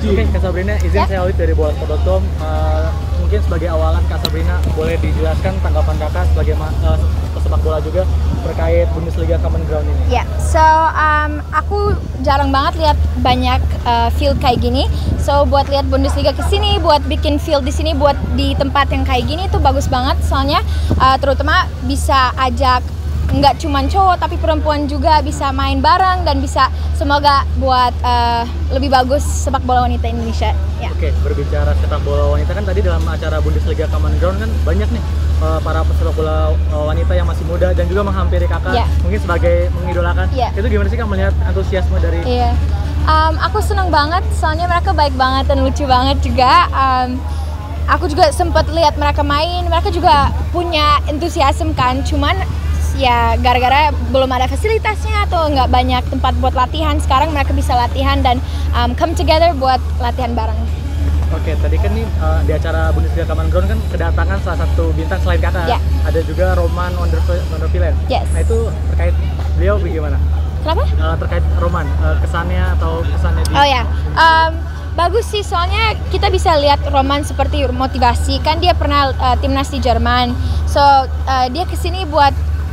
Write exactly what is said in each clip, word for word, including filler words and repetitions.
Oke, Kak Sabrina, izin Ya. saya audit dari bola sport dot com. Uh, mungkin sebagai awalan Kak Sabrina boleh dijelaskan tanggapan Kakak sebagai uh, pesepak bola juga terkait Bundesliga Common Ground ini. Ya, yeah. so um, aku jarang banget lihat banyak uh, field kayak gini. So buat lihat Bundesliga ke sini, buat bikin field di sini, buat di tempat yang kayak gini itu bagus banget. Soalnya uh, terutama bisa ajak nggak cuma cowok tapi perempuan juga bisa main bareng dan bisa semoga buat uh, lebih bagus sepak bola wanita Indonesia. Ya. Oke, berbicara sepak bola wanita kan tadi dalam acara Bundesliga Common Ground kan banyak nih uh, para pesepak bola uh, wanita yang masih muda dan juga menghampiri Kakak, yeah. mungkin sebagai mengidolakan. Yeah. Itu gimana sih Kak melihat antusiasme dari? Iya, yeah. um, aku senang banget soalnya mereka baik banget dan lucu banget juga. Um, aku juga sempat lihat mereka main, mereka juga punya entusiasme kan, cuman ya gara-gara belum ada fasilitasnya atau nggak banyak tempat buat latihan, sekarang mereka bisa latihan dan um, come together buat latihan bareng. Oke, tadi kan nih uh, di acara Bundesliga Common Ground kan kedatangan salah satu bintang selain Kakak, yeah. ada juga Roman Wondervillain. Yes. Nah itu terkait beliau bagaimana? Kenapa? Uh, terkait Roman, uh, kesannya atau kesannya di... Oh ya, um, bagus sih soalnya kita bisa lihat Roman seperti motivasi, kan dia pernah uh, timnas di Jerman, so uh, dia kesini buat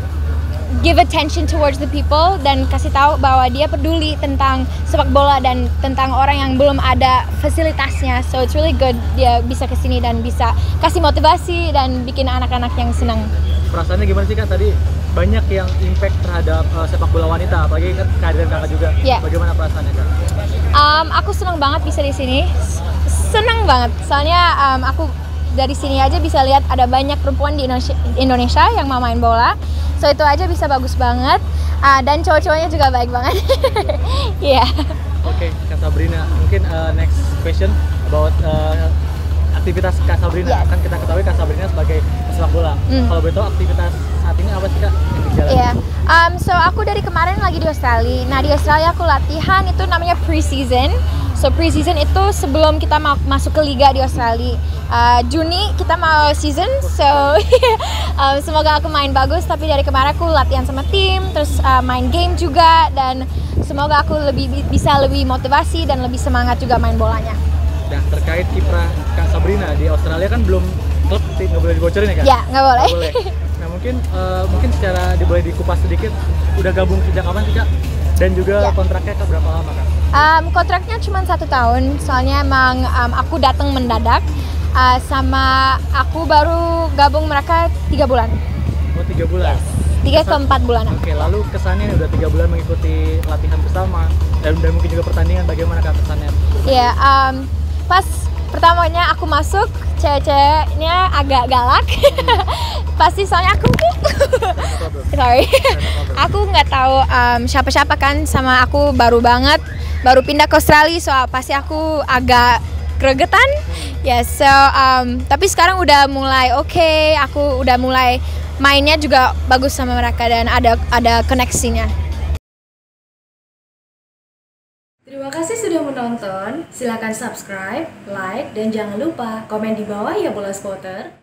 give attention towards the people dan kasih tahu bahwa dia peduli tentang sepak bola dan tentang orang yang belum ada fasilitasnya. So it's really good dia bisa kesini dan bisa kasih motivasi dan bikin anak-anak yang senang. Perasaannya gimana sih Kak? Tadi banyak yang impact terhadap uh, sepak bola wanita, apalagi kan kehadiran Kakak juga. Yeah. Bagaimana perasaannya Kak? Um, aku senang banget bisa di sini, senang banget. Soalnya um, aku dari sini aja bisa lihat ada banyak perempuan di Indonesia, Indonesia yang mau main bola. So itu aja bisa bagus banget, uh, dan cowok-cowoknya juga baik banget. Iya. yeah. Oke, okay, Kak Sabrina, mungkin uh, next question about uh, aktivitas Kak Sabrina. Yes. Kan kita ketahui Kak Sabrina sebagai pesepak bola. Mm. Kalau boleh tahu aktivitas saat ini apa sih Kak yang dijalani? Iya. Yeah. Um, so aku dari kemarin lagi di Australia. Nah di Australia aku latihan itu namanya pre-season. So pre-season itu sebelum kita mau masuk ke liga di Australia. Uh, Juni kita mau season, so um, semoga aku main bagus. Tapi dari kemarin aku latihan sama tim, terus uh, main game juga, dan semoga aku lebih bisa lebih motivasi dan lebih semangat juga main bolanya. Nah terkait kiprah Kak Sabrina di Australia kan belum klub, nggak boleh dibocorin ya Kak? Ya nggak boleh. Nggak boleh. Nah mungkin uh, mungkin secara di, boleh dikupas sedikit, udah gabung sejak kapan sih Kak? Dan juga ya. Kontraknya ke berapa lama Kak? Um, kontraknya cuma satu tahun, soalnya emang um, aku datang mendadak. Uh, sama aku baru gabung mereka tiga bulan. Oh tiga bulan? Yes. Tiga ke empat bulan. Oke, lalu kesannya udah tiga bulan mengikuti latihan bersama dan, dan mungkin juga pertandingan, bagaimana Kak kesannya? Iya, yeah, um, pas pertamanya aku masuk, cewek-ceweknya agak galak. Pasti soalnya aku sorry, aku nggak tahu um, siapa-siapa kan, sama aku baru banget, baru pindah ke Australia, so pasti aku agak gregetan. Ya, yes, so um, tapi sekarang udah mulai oke, okay, aku udah mulai mainnya juga bagus sama mereka dan ada ada koneksinya. Terima kasih sudah menonton. Silakan subscribe, like, dan jangan lupa komen di bawah ya bola spotter.